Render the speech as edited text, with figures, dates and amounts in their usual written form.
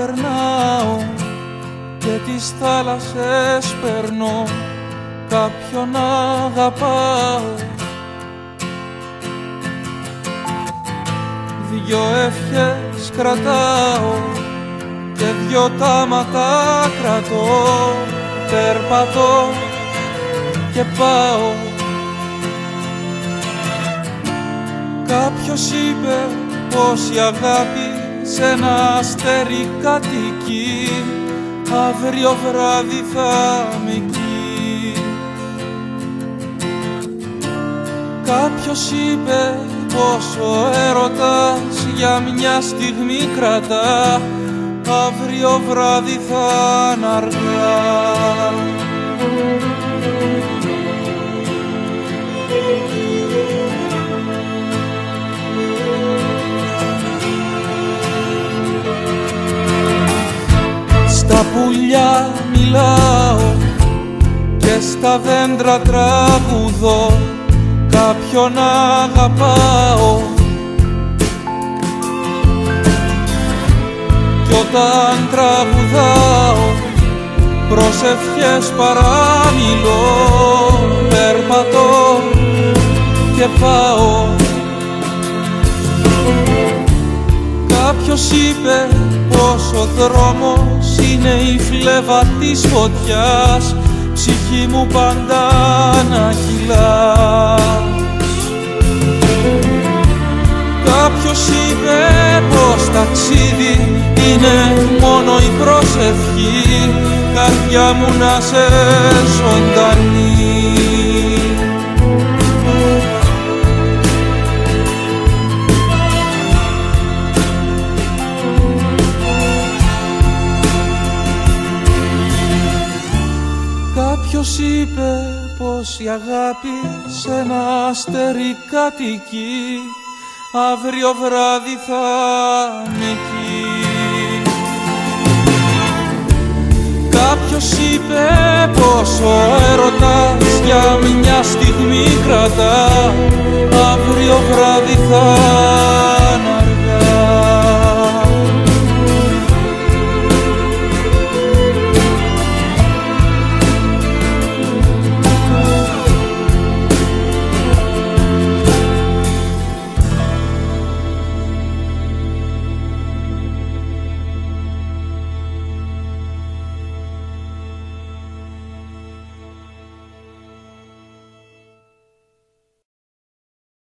περνάω και τις θάλασσες περνώ, κάποιον αγαπάω. Δυο ευχές κρατάω και δυο τάματα κρατώ, περπατώ και πάω. Κάποιος είπε πως η αγάπη σε ένα αστέρι κατοικεί, αύριο βράδυ θα είμαι εκεί. Κάποιος είπε πως ο έρωτας για μια στιγμή κρατά, αύριο βράδυ θα είναι αργά. Στα πουλιά μιλάω και στα δέντρα τραγουδώ, κάποιον αγαπάω. Κι όταν τραγουδάω προσευχές παραμιλώ, περπατώ και πάω. Κάποιος είπε πως ο δρόμος είναι η φλέβα της φωτιάς, ψυχή μου πάντα να κυλάς. Κάποιος είπε πως ταξίδι είναι μόνο η προσευχή, καρδιά μου να σε ζωντανή. Κάποιος είπε πως η αγάπη σε ένα αστέρι κατοικεί, αύριο βράδυ θα είμαι εκεί. Κάποιος είπε πως ο έρωτας για μια στιγμή κρατά,